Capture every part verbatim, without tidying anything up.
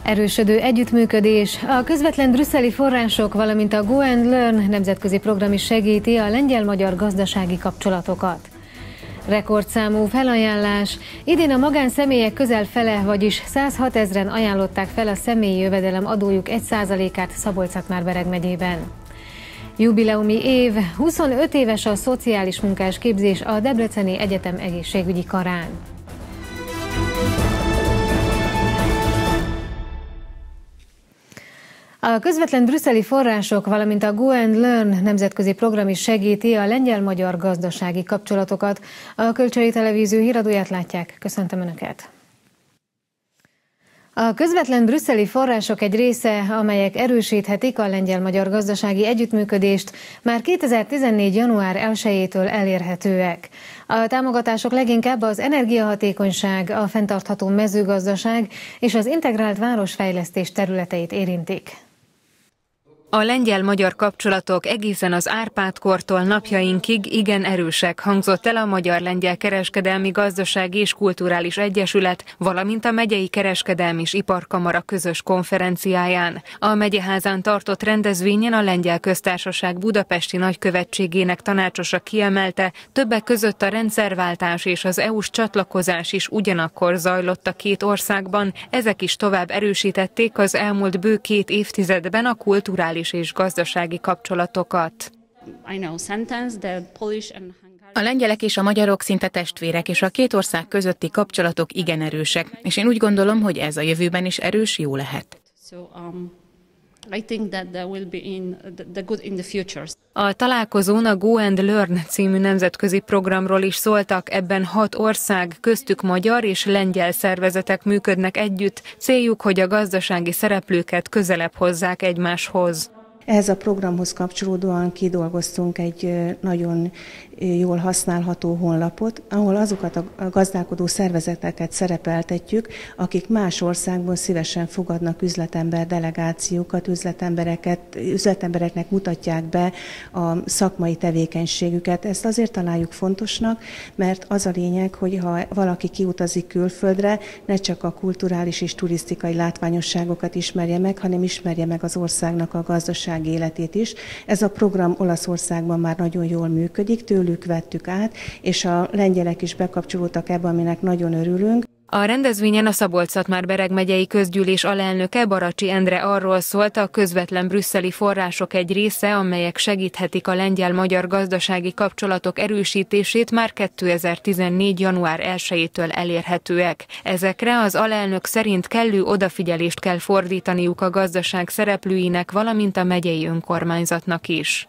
Erősödő együttműködés, a közvetlen brüsszeli források, valamint a Go and Learn nemzetközi program is segíti a lengyel-magyar gazdasági kapcsolatokat. Rekordszámú felajánlás, idén a magánszemélyek közel fele, vagyis százhat ezren ajánlották fel a személyi jövedelem adójuk egy százalékát Szabolcs-Szatmár-Bereg megyében. Jubileumi év, huszonöt éves a szociális munkás képzés a Debreceni Egyetem egészségügyi karán. A közvetlen brüsszeli források, valamint a Go and Learn nemzetközi program is segíti a lengyel-magyar gazdasági kapcsolatokat. A Kölcsei Televízió híradóját látják. Köszöntöm Önöket! A közvetlen brüsszeli források egy része, amelyek erősíthetik a lengyel-magyar gazdasági együttműködést, már kétezer-tizennégy. január elsejétől elérhetőek. A támogatások leginkább az energiahatékonyság, a fenntartható mezőgazdaság és az integrált városfejlesztés területeit érintik. A lengyel-magyar kapcsolatok egészen az Árpád-kortól napjainkig igen erősek, hangzott el a Magyar-Lengyel Kereskedelmi Gazdasági és Kulturális Egyesület, valamint a Megyei Kereskedelmi és Iparkamara közös konferenciáján. A Megyeházán tartott rendezvényen a Lengyel Köztársaság budapesti nagykövetségének tanácsosa kiemelte, többek között a rendszerváltás és az é u-s csatlakozás is ugyanakkor zajlott a két országban, ezek is tovább erősítették az elmúlt bő két évtizedben a kulturális és gazdasági kapcsolatokat. A lengyelek és a magyarok szinte testvérek, és a két ország közötti kapcsolatok igen erősek, és én úgy gondolom, hogy ez a jövőben is erős, jó lehet. A találkozón a Go and Learn című nemzetközi programról is szóltak, ebben hat ország, köztük magyar és lengyel szervezetek működnek együtt, céljuk, hogy a gazdasági szereplőket közelebb hozzák egymáshoz. Ehhez a programhoz kapcsolódóan kidolgoztunk egy nagyon jól használható honlapot, ahol azokat a gazdálkodó szervezeteket szerepeltetjük, akik más országból szívesen fogadnak üzletember delegációkat, üzletembereket, üzletembereknek mutatják be a szakmai tevékenységüket. Ezt azért találjuk fontosnak, mert az a lényeg, hogy ha valaki kiutazik külföldre, ne csak a kulturális és turisztikai látványosságokat ismerje meg, hanem ismerje meg az országnak a gazdasági életét is. Ez a program Olaszországban már nagyon jól működik, tőlük vettük át, és a lengyelek is bekapcsolódtak ebbe, aminek nagyon örülünk. A rendezvényen a Szabolcs-Szatmár-Bereg megyei közgyűlés alelnöke, Baracsi Endre arról szólt, a közvetlen brüsszeli források egy része, amelyek segíthetik a lengyel-magyar gazdasági kapcsolatok erősítését, már kétezer-tizennégy. január elsejétől elérhetőek. Ezekre az alelnök szerint kellő odafigyelést kell fordítaniuk a gazdaság szereplőinek, valamint a megyei önkormányzatnak is.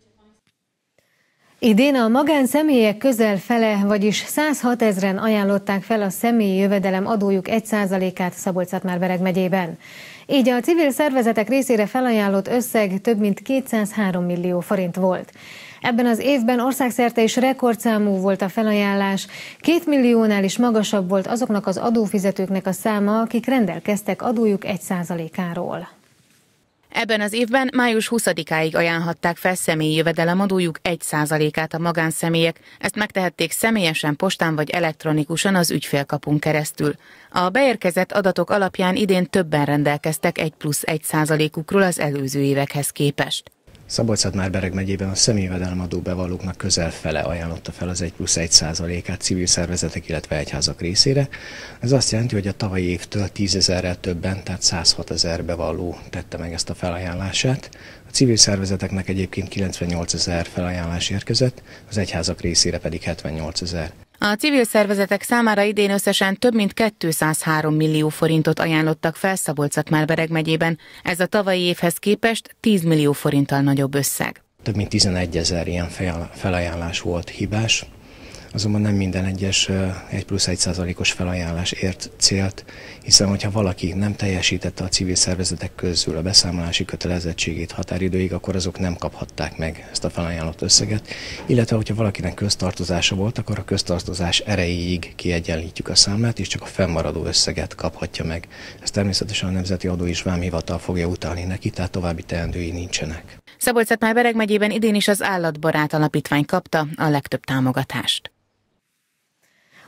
Idén a magánszemélyek közel fele, vagyis százhat ezren ajánlották fel a személyi jövedelem adójuk egy százalékát Szabolcs-Szatmár-Bereg megyében. Így a civil szervezetek részére felajánlott összeg több mint kétszázhárom millió forint volt. Ebben az évben országszerte is rekordszámú volt a felajánlás, két milliónál is magasabb volt azoknak az adófizetőknek a száma, akik rendelkeztek adójuk egy százalékáról. Ebben az évben május huszadikáig ajánlhatták fel személyi jövedelemadójuk egy százalékát a magánszemélyek. Ezt megtehették személyesen, postán vagy elektronikusan az ügyfélkapun keresztül. A beérkezett adatok alapján idén többen rendelkeztek egy plusz egy százalékukról az előző évekhez képest. Szabolcs-Szatmár-Bereg megyében a személyjövedelemadó bevallóknak közel fele ajánlotta fel az egy plusz egy százalékát civil szervezetek, illetve egyházak részére. Ez azt jelenti, hogy a tavalyi évtől tízezerrel többen, tehát százhat ezer bevalló tette meg ezt a felajánlását. A civil szervezeteknek egyébként kilencvennyolcezer felajánlás érkezett, az egyházak részére pedig hetvennyolcezer. A civil szervezetek számára idén összesen több mint kétszázhárom millió forintot ajánlottak fel Szabolcs-Szatmár-Bereg megyében. Ez a tavalyi évhez képest tíz millió forinttal nagyobb összeg. Több mint tizenegyezer ilyen felajánlás volt hibás, azonban nem minden egyes egy plusz egy százalékos felajánlás ért célt, hiszen hogyha valaki nem teljesítette a civil szervezetek közül a beszámolási kötelezettségét határidőig, akkor azok nem kaphatták meg ezt a felajánlott összeget, illetve hogyha valakinek köztartozása volt, akkor a köztartozás erejéig kiegyenlítjük a számlát, és csak a fennmaradó összeget kaphatja meg. Ezt természetesen a Nemzeti Adó és Vámhivatal fogja utalni neki, tehát további teendői nincsenek. Szabolcs-Szatmár-Bereg megyében idén is az Állatbarát Alapítvány kapta a legtöbb támogatást.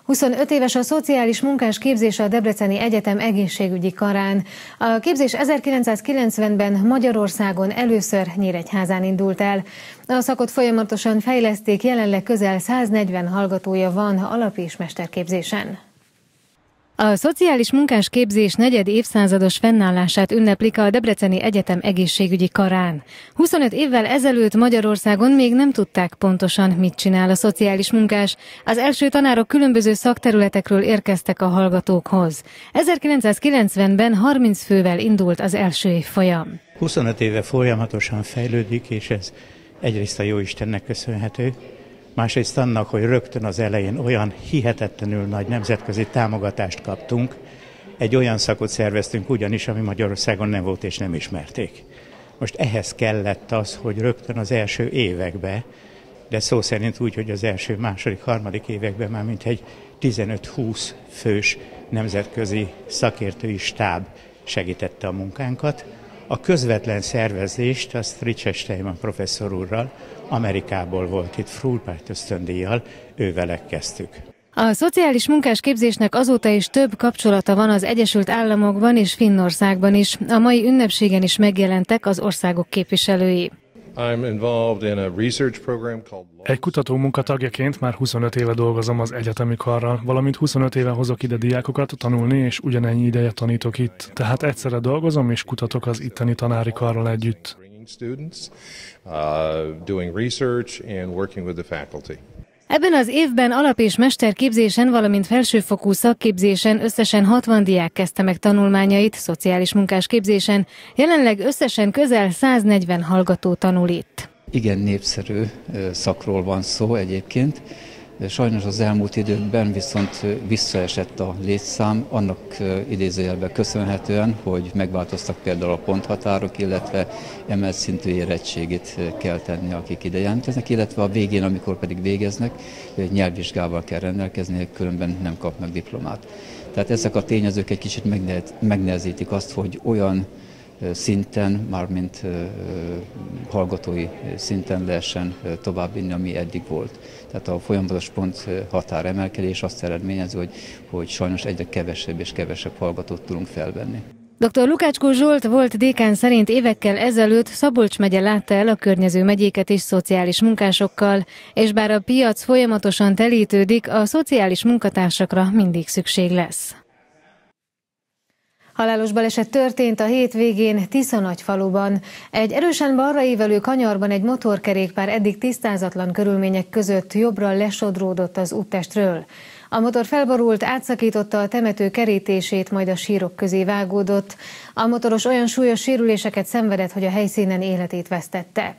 huszonöt éves a szociális munkás képzése a Debreceni Egyetem egészségügyi karán. A képzés ezerkilencszázkilencvenben Magyarországon először Nyíregyházán indult el. A szakot folyamatosan fejleszték, jelenleg közel száznegyven hallgatója van alap- és mesterképzésen. A szociális munkás képzés negyed évszázados fennállását ünneplik a Debreceni Egyetem egészségügyi karán. huszonöt évvel ezelőtt Magyarországon még nem tudták pontosan, mit csinál a szociális munkás. Az első tanárok különböző szakterületekről érkeztek a hallgatókhoz. ezerkilencszázkilencvenben harminc fővel indult az első évfolyam. huszonöt éve folyamatosan fejlődik, és ez egyrészt a Jóistennek köszönhető, másrészt annak, hogy rögtön az elején olyan hihetetlenül nagy nemzetközi támogatást kaptunk, egy olyan szakot szerveztünk ugyanis, ami Magyarországon nem volt és nem ismerték. Most ehhez kellett az, hogy rögtön az első években, de szó szerint úgy, hogy az első, második, harmadik években már mintegy tizenöt-húsz fős nemzetközi szakértői stáb segítette a munkánkat. A közvetlen szervezést azt Richard Steinman professzor úrral, Amerikából volt itt Fulbright ösztöndíjjal, ővele kezdtük. A szociális munkás képzésnek azóta is több kapcsolata van az Egyesült Államokban és Finnországban is. A mai ünnepségen is megjelentek az országok képviselői. Egy kutató munka tagjaként már huszonöt éve dolgozom az egyetemi karral, valamint huszonöt éve hozok ide diákokat tanulni, és ugyanennyi ideje tanítok itt. Tehát egyszerre dolgozom és kutatok az itteni tanári karral együtt. Ebben az évben alap- és mesterképzésen, valamint felsőfokú szakképzésen összesen hatvan diák kezdte meg tanulmányait szociális munkás képzésen, jelenleg összesen közel száznegyven hallgató tanul itt. Igen népszerű szakról van szó egyébként. Sajnos az elmúlt időkben viszont visszaesett a létszám, annak idézőjelben köszönhetően, hogy megváltoztak például a ponthatárok, illetve emelt szintű érettségét kell tenni, akik ide jelentkeznek, illetve a végén, amikor pedig végeznek, nyelvvizsgával kell rendelkezni, különben nem kapnak diplomát. Tehát ezek a tényezők egy kicsit megnehezítik azt, hogy olyan szinten, mármint hallgatói szinten lehessen továbbvinni, ami eddig volt. Tehát a folyamatos pont határ emelkedés azt eredményezi, hogy, hogy sajnos egyre kevesebb és kevesebb hallgatót tudunk felvenni. doktor Lukácskó Zsolt volt dékán szerint évekkel ezelőtt Szabolcs megye látta el a környező megyéket is szociális munkásokkal, és bár a piac folyamatosan telítődik, a szociális munkatársakra mindig szükség lesz. Halálos baleset történt a hétvégén Tiszanagyfaluban. Egy erősen balra ívelő kanyarban egy motorkerékpár eddig tisztázatlan körülmények között jobbra lesodródott az úttestről. A motor felborult, átszakította a temető kerítését, majd a sírok közé vágódott. A motoros olyan súlyos sérüléseket szenvedett, hogy a helyszínen életét vesztette.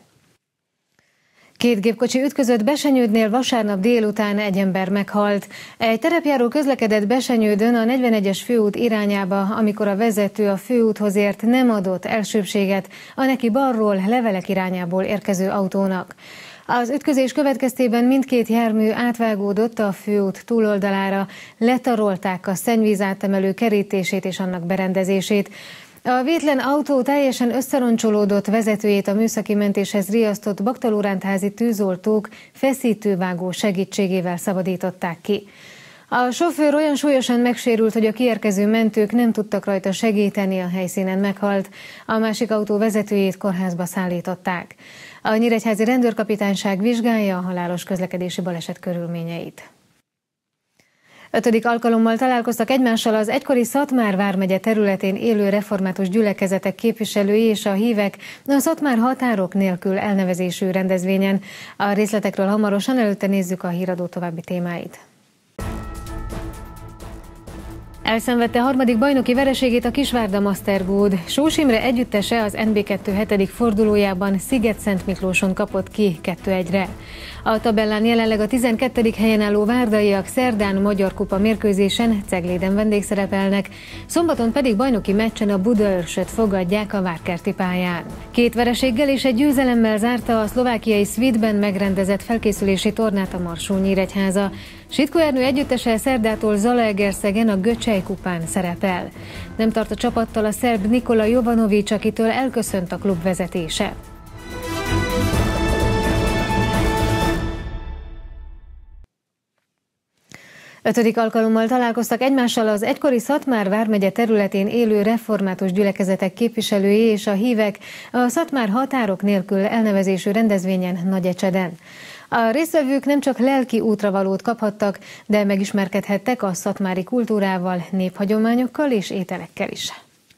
Két gépkocsi ütközött Besenyődnél vasárnap délután, egy ember meghalt. Egy terepjáró közlekedett Besenyődön a negyvenegyes főút irányába, amikor a vezető a főúthoz ért nem adott elsőbbséget a neki balról Levelek irányából érkező autónak. Az ütközés következtében mindkét jármű átvágódott a főút túloldalára, letarolták a szennyvízátemelő kerítését és annak berendezését. A vétlen autó teljesen összeroncsolódott, vezetőjét a műszaki mentéshez riasztott baktalórántházi tűzoltók feszítővágó segítségével szabadították ki. A sofőr olyan súlyosan megsérült, hogy a kiérkező mentők nem tudtak rajta segíteni, a helyszínen meghalt. A másik autó vezetőjét kórházba szállították. A nyíregyházi rendőrkapitányság vizsgálja a halálos közlekedési baleset körülményeit. Ötödik alkalommal találkoztak egymással az egykori Szatmár vármegye területén élő református gyülekezetek képviselői és a hívek a Szatmár határok nélkül elnevezésű rendezvényen. A részletekről hamarosan, előtte nézzük a híradó további témáit. Elszenvedte harmadik bajnoki vereségét a Kisvárda Mastergood. Sós Imre együttese az en bé kettő hetedik fordulójában Sziget-Szentmiklóson kapott ki kettő egyre. A tabellán jelenleg a tizenkettedik helyen álló várdaiak szerdán Magyar Kupa mérkőzésen Cegléden vendégszerepelnek, szombaton pedig bajnoki meccsen a Budaörsöt fogadják a Várkerti pályán. Két vereséggel és egy győzelemmel zárta a szlovákiai Svitben megrendezett felkészülési tornát a Marsó-Nyíregyháza. Sitkó Ernő együttese szerdától Zalaegerszegen a Göcsej kupán szerepel. Nem tart a csapattal a szerb Nikola Jovanovics, akitől elköszönt a klub vezetése. Ötödik alkalommal találkoztak egymással az egykori Szatmár vármegye területén élő református gyülekezetek képviselői és a hívek a Szatmár határok nélkül elnevezésű rendezvényen Nagyecseden. A résztvevők nem csak lelki útravalót kaphattak, de megismerkedhettek a szatmári kultúrával, néphagyományokkal és ételekkel is.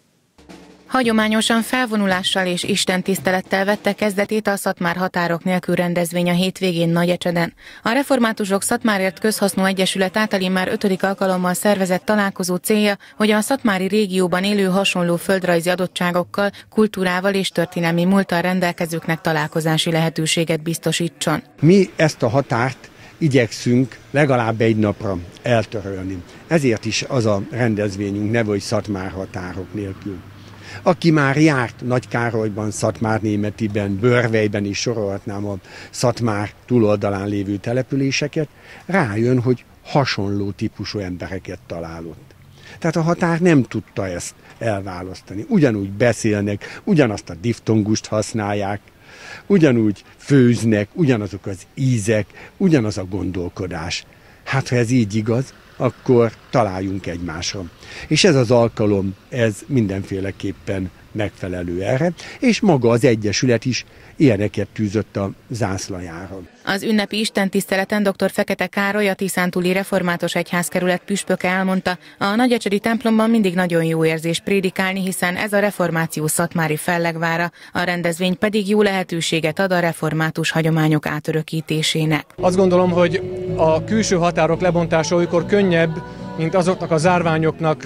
Hagyományosan felvonulással és istentisztelettel vette kezdetét a Szatmár határok nélkül rendezvény a hétvégén Nagyecseden. A Reformátusok Szatmárért Közhasznú Egyesület által már ötödik alkalommal szervezett találkozó célja, hogy a szatmári régióban élő hasonló földrajzi adottságokkal, kultúrával és történelmi múlttal rendelkezőknek találkozási lehetőséget biztosítson. Mi ezt a határt igyekszünk legalább egy napra eltörölni. Ezért is az a rendezvényünk neve, hogy Szatmár határok nélkül. Aki már járt Nagykárolyban, Szatmárnémetiben, Börvejben is sorolhatnám a Szatmár túloldalán lévő településeket, rájön, hogy hasonló típusú embereket találott. Tehát a határ nem tudta ezt elválasztani. Ugyanúgy beszélnek, ugyanazt a diftongust használják, ugyanúgy főznek, ugyanazok az ízek, ugyanaz a gondolkodás. Hát ha ez így igaz, akkor találjunk egymásra. És ez az alkalom, ez mindenféleképpen megfelelő erre, és maga az Egyesület is ilyeneket tűzött a zászlajára. Az ünnepi istentiszteleten dr. Fekete Károly, a Tiszántúli Református Egyházkerület püspöke elmondta, a nagyecsedi templomban mindig nagyon jó érzés prédikálni, hiszen ez a reformáció szatmári fellegvára, a rendezvény pedig jó lehetőséget ad a református hagyományok átörökítésének. Azt gondolom, hogy a külső határok lebontása olykor könnyebb, mint azoknak a zárványoknak,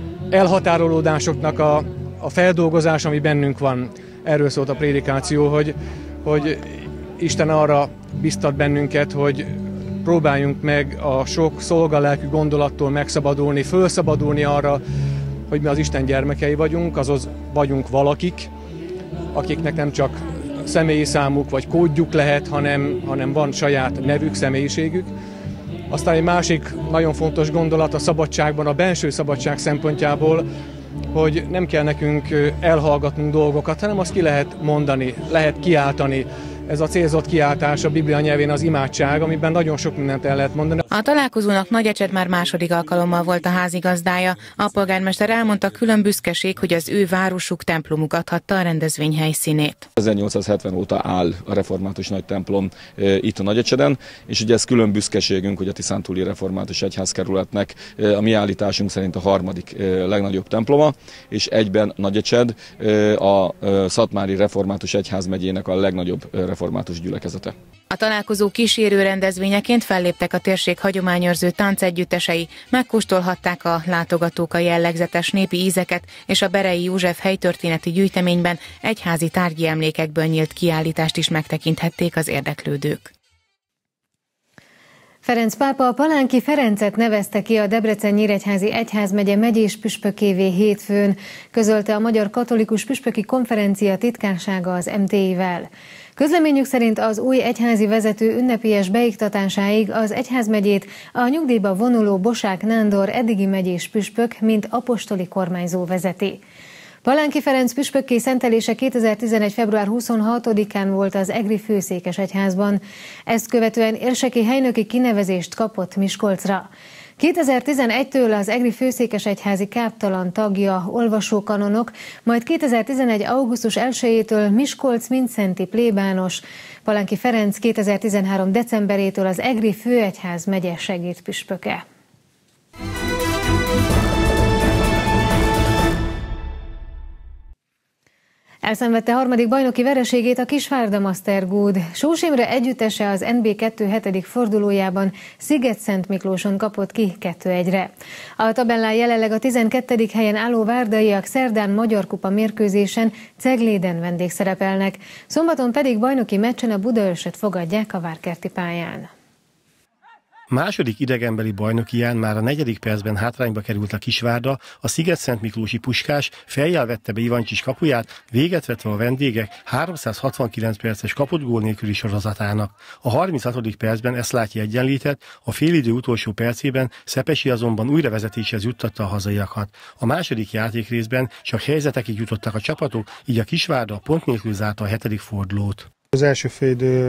elhatárolódásoknak a, a feldolgozás, ami bennünk van. Erről szólt a prédikáció, hogy, hogy Isten arra biztat bennünket, hogy próbáljunk meg a sok szolgalelkű gondolattól megszabadulni, fölszabadulni arra, hogy mi az Isten gyermekei vagyunk, azaz vagyunk valakik, akiknek nem csak személyi számuk vagy kódjuk lehet, hanem, hanem van saját nevük, személyiségük. Aztán egy másik nagyon fontos gondolat a szabadságban, a benső szabadság szempontjából, hogy nem kell nekünk elhallgatnunk dolgokat, hanem azt ki lehet mondani, lehet kiáltani. Ez a célzott kiáltás a Biblia nyelvén az imádság, amiben nagyon sok mindent el lehet mondani. A találkozónak Nagyecsed már második alkalommal volt a házigazdája. A polgármester elmondta, külön büszkeség, hogy az ő városuk templomuk adhatta a rendezvény helyszínét. ezernyolcszázhetven óta áll a református nagy templom e, itt a Nagyecseden, és ugye ez külön büszkeségünk, hogy a Tiszántúli Református Egyházkerületnek e, a mi állításunk szerint a harmadik e, legnagyobb temploma, és egyben Nagyecsed e, a e, Szatmári Református Egyházmegyének a legnagyobb e, református gyülekezete. A találkozó kísérő rendezvényeként felléptek a térség hagyományőrző táncegyüttesei, megkóstolhatták a látogatók a jellegzetes népi ízeket, és a Berei József helytörténeti gyűjteményben egyházi tárgyi emlékekből nyílt kiállítást is megtekinthették az érdeklődők. Ferenc pápa Palánki Ferencet nevezte ki a Debrecen-Nyíregyházi Egyházmegye megyés püspökévé hétfőn, közölte a Magyar Katolikus Püspöki Konferencia titkársága az em té i-vel. Közleményük szerint az új egyházi vezető ünnepélyes beiktatásáig az egyházmegyét a nyugdíjba vonuló Bosák Nándor eddigi megyés püspök, mint apostoli kormányzó vezeti. Palánki Ferenc püspökké szentelése kétezer-tizenegy. február huszonhatodikán volt az egri főszékesegyházban. Ezt követően érseki helynöki kinevezést kapott Miskolcra. kétezer-tizenegytől az egri főszékesegyházi káptalan tagja, olvasókanonok, majd kétezer-tizenegy. augusztus elsejétől Miskolc-Mindszenti plébános, Palánki Ferenc kétezer-tizenhárom. decemberétől az egri főegyház megye segédpüspöke. Elszenvedte harmadik bajnoki vereségét a Kisvárda Mastergood. Sós Imre együttese az en bé kettő hetedik fordulójában Sziget-Szent Miklóson kapott ki kettő egyre. A tabellán jelenleg a tizenkettedik helyen álló várdaiak szerdán Magyar Kupa mérkőzésen Cegléden vendégszerepelnek, szombaton pedig bajnoki meccsen a Budaörsöt fogadják a Várkerti pályán. Második idegenbeli bajnokián már a negyedik percben hátrányba került a Kisvárda, a Sziget-Szent Miklósi Puskás fejjel vette be Ivancsics kapuját, véget vetve a vendégek háromszázhatvankilenc perces kapott gól nélküli sorozatának. A harminchatodik percben Eszlátyi egyenlített, a félidő utolsó percében Szepesi azonban újra vezetéshez juttatta a hazaiakat. A második játékrészben csak helyzetekig jutottak a csapatok, így a Kisvárda pont nélkül zárta a hetedik fordulót. Az első félidő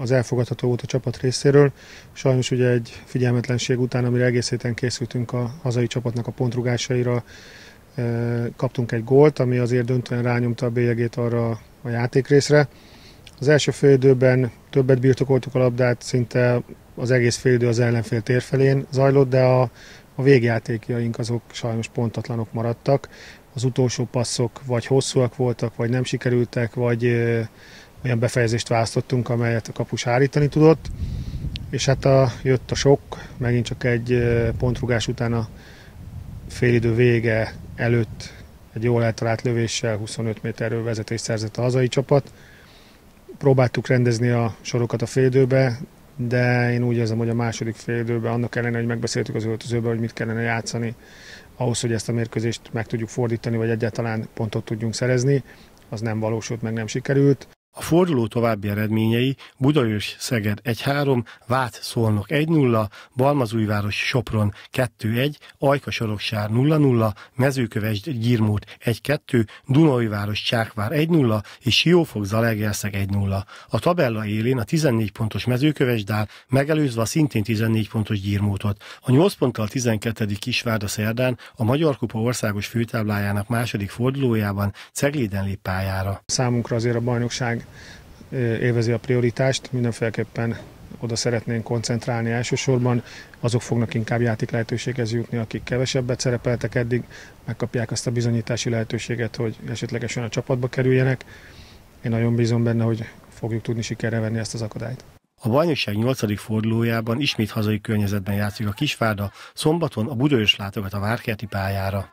az elfogadható volt a csapat részéről. Sajnos ugye egy figyelmetlenség után, amire egész héten készültünk a hazai csapatnak a pontrugásaira, kaptunk egy gólt, ami azért döntően rányomta a bélyegét arra a játékrészre. Az első félidőben többet birtokoltuk a labdát, szinte az egész félidő az ellenfél térfelén zajlott, de a, a végjátékjaink azok sajnos pontatlanok maradtak. Az utolsó passzok vagy hosszúak voltak, vagy nem sikerültek, vagy ö, olyan befejezést választottunk, amelyet a kapus állítani tudott. És hát a, jött a sok, megint csak egy ö, pontrugás után a félidő vége előtt egy jól eltalált lövéssel huszonöt méterről vezetést szerzett a hazai csapat. Próbáltuk rendezni a sorokat a félidőbe, de én úgy érzem, hogy a második félidőben annak ellenére, hogy megbeszéltük az öltözőben, hogy mit kellene játszani, ahhoz, hogy ezt a mérkőzést meg tudjuk fordítani, vagy egyáltalán pontot tudjunk szerezni, az nem valósult, meg nem sikerült. A forduló további eredményei: Budaörs-Szeged egy három, Vác-Szolnok egy nulla, Balmazújváros-Sopron kettő egy, Ajka-Soroksár nulla nulla, Mezőkövesd-Gyirmót egy kettő, Dunaújváros-Csákvár egy nulla és Siófok-Zalaegerszeg egy nulla. A tabella élén a tizennégy pontos Mezőkövesd áll, megelőzve a szintén tizennégy pontos Gyirmótot. A nyolc ponttal tizenkettedik Kisvárda szerdán a Magyar Kupa országos főtáblájának második fordulójában Cegléden lép pályára. Számunkra azért a bajnokság élvezi a prioritást, mindenféleképpen oda szeretnénk koncentrálni elsősorban, azok fognak inkább játék lehetőséghez jutni, akik kevesebbet szerepeltek eddig, megkapják azt a bizonyítási lehetőséget, hogy esetlegesen a csapatba kerüljenek. Én nagyon bízom benne, hogy fogjuk tudni sikerre venni ezt az akadályt. A bajnokság nyolcadik fordulójában ismét hazai környezetben játszik a Kisvárda, szombaton a Budaörs látogat a várkerti pályára.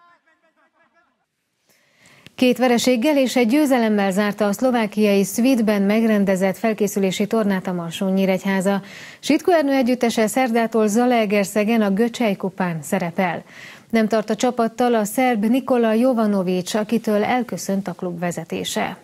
Két vereséggel és egy győzelemmel zárta a szlovákiai Svitben megrendezett felkészülési tornát a Marson-Nyíregyháza. Sitkó Ernő együttese szerdától Zalaegerszegen a Göcsej kupán szerepel. Nem tart a csapattal a szerb Nikola Jovanović, akitől elköszönt a klub vezetése.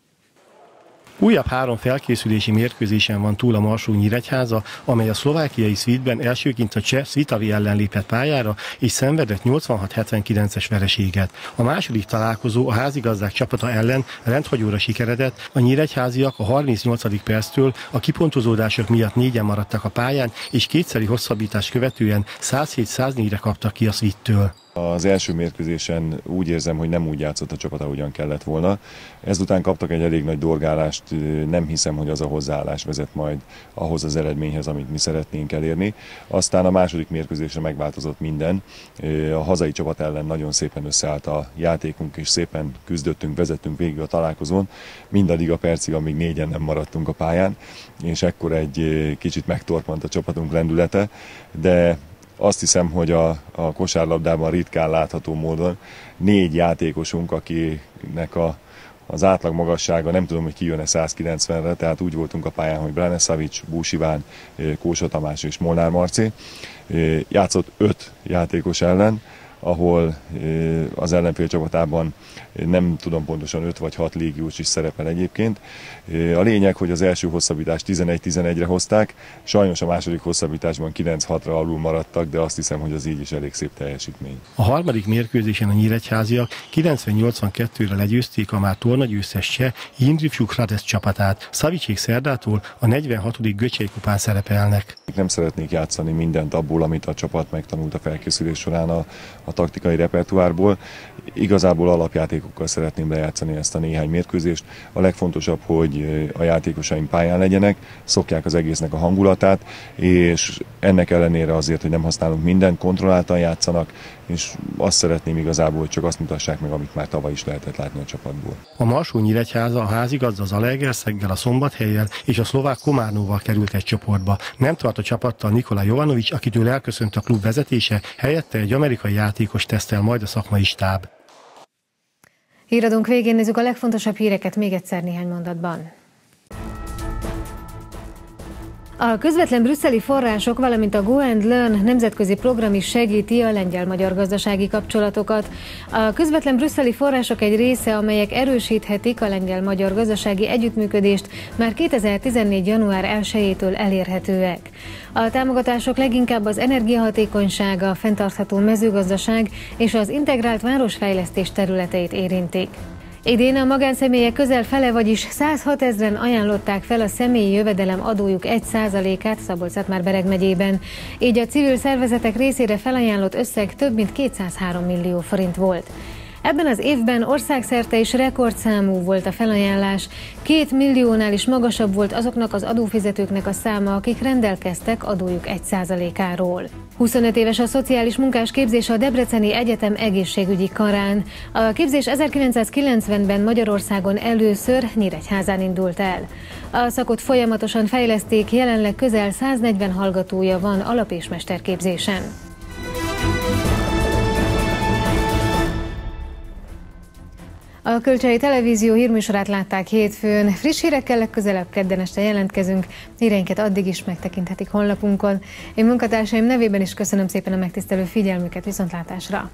Újabb három felkészülési mérkőzésen van túl a Marson-Nyíregyháza, amely a szlovákiai Svitben elsőként a cseh Svitavi ellen lépett pályára, és szenvedett nyolcvanhat hetvenkilences vereséget. A második találkozó a házigazdák csapata ellen rendhagyóra sikeredett, a nyíregyháziak a harmincnyolcadik perctől a kipontozódások miatt négyen maradtak a pályán, és kétszeri hosszabbítást követően száz hét száz négyre kaptak ki a Svittől. Az első mérkőzésen úgy érzem, hogy nem úgy játszott a csapat, ahogyan kellett volna. Ezután kaptak egy elég nagy dorgálást, nem hiszem, hogy az a hozzáállás vezet majd ahhoz az eredményhez, amit mi szeretnénk elérni. Aztán a második mérkőzésre megváltozott minden. A hazai csapat ellen nagyon szépen összeállt a játékunk, és szépen küzdöttünk, vezettünk végig a találkozón, mindaddig a percig, amíg négyen nem maradtunk a pályán, és ekkor egy kicsit megtorpant a csapatunk lendülete, de azt hiszem, hogy a, a kosárlabdában ritkán látható módon négy játékosunk, akinek a, az átlag magassága, nem tudom, hogy kijön-e száz kilencvenre, tehát úgy voltunk a pályán, hogy Brane Savic, Bús Iván, Kósa Tamás és Molnár Marci. Játszott öt játékos ellen, ahol az ellenfél csapatában nem tudom pontosan öt vagy hat légiós is szerepel egyébként. A lényeg, hogy az első hosszabbítást tizenegy tizenegyre hozták, sajnos a második hosszabbításban kilenc hatra alul maradtak, de azt hiszem, hogy az így is elég szép teljesítmény. A harmadik mérkőzésen a nyíregyháziak kilencven nyolcvankettőre legyőzték a már tornagyőztes cseh Jindřichův Hradec csapatát. Szavicsék szerdától a negyvenhatodik Göcsej kupán szerepelnek. Nem szeretnék játszani mindent abból, amit a csapat megtanult a felkészülés során a, a taktikai repertoárból. Igazából alapjátékokkal szeretném lejátszani ezt a néhány mérkőzést. A legfontosabb, hogy a játékosaim pályán legyenek, szokják az egésznek a hangulatát, és ennek ellenére azért, hogy nem használunk mindent, kontrolláltan játszanak, és azt szeretném igazából, hogy csak azt mutassák meg, amit már tavaly is lehetett látni a csapatból. A Marson-Nyíregyháza a házigazda az Zalaegerszeggel, a Szombathellyel és a szlovák Komárnóval került egy csoportba. Nem tart a csapattal Nikola Jovanović, akitől elköszönt a klub vezetése, helyette egy amerikai játékos tesztel majd a szakmai stáb. Híradónk végén nézzük a legfontosabb híreket még egyszer néhány mondatban. A közvetlen brüsszeli források, valamint a Go and Learn nemzetközi program is segíti a lengyel-magyar gazdasági kapcsolatokat. A közvetlen brüsszeli források egy része, amelyek erősíthetik a lengyel-magyar gazdasági együttműködést, már kétezer-tizennégy. január elsejétől elérhetőek. A támogatások leginkább az energiahatékonyság, a fenntartható mezőgazdaság és az integrált városfejlesztés területeit érintik. Idén a magánszemélyek közel fele, vagyis százhatezren ajánlották fel a személyi jövedelem adójuk egy százalékát Szabolcs-Szatmár-Bereg megyében. Így a civil szervezetek részére felajánlott összeg több mint kétszázhárom millió forint volt. Ebben az évben országszerte is rekordszámú volt a felajánlás. Két milliónál is magasabb volt azoknak az adófizetőknek a száma, akik rendelkeztek adójuk egy százalékáról. huszonöt éves a szociális munkás képzése a Debreceni Egyetem egészségügyi karán. A képzés ezerkilencszázkilencvenben Magyarországon először Nyíregyházán indult el. A szakot folyamatosan fejleszték, jelenleg közel száznegyven hallgatója van alap- és mesterképzésen. A Kölcsei Televízió hírműsorát látták hétfőn. Friss hírekkel legközelebb kedden este jelentkezünk. Híreinket addig is megtekinthetik honlapunkon. Én munkatársaim nevében is köszönöm szépen a megtisztelő figyelmüket, viszontlátásra!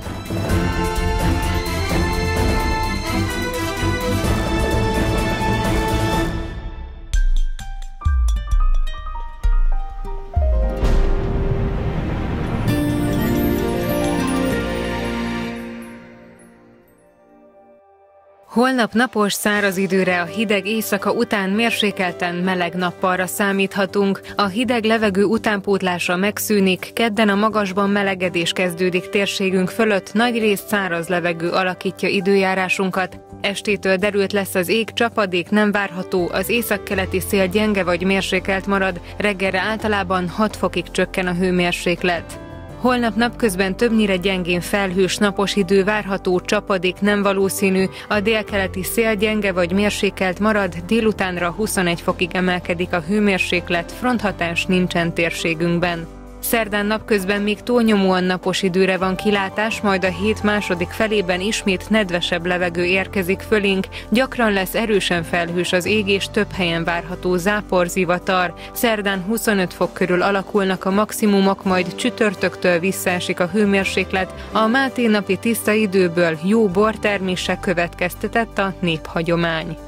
Holnap napos, száraz időre, a hideg éjszaka után mérsékelten meleg nappalra számíthatunk. A hideg levegő utánpótlása megszűnik, kedden a magasban melegedés kezdődik térségünk fölött, nagyrészt száraz levegő alakítja időjárásunkat. Estétől derült lesz az ég, csapadék nem várható, az északkeleti szél gyenge vagy mérsékelt marad, reggelre általában hat fokig csökken a hőmérséklet. Holnap napközben többnyire gyengén felhős napos idő várható, csapadék nem valószínű, a délkeleti szél gyenge vagy mérsékelt marad, délutánra huszonegy fokig emelkedik a hőmérséklet, fronthatás nincsen térségünkben. Szerdán napközben még túlnyomóan napos időre van kilátás, majd a hét második felében ismét nedvesebb levegő érkezik fölénk, gyakran lesz erősen felhős az ég, és több helyen várható zápor, zivatar. Szerdán huszonöt fok körül alakulnak a maximumok, majd csütörtöktől visszaesik a hőmérséklet. A Máté napi tiszta időből jó bortermése következtetett a néphagyomány.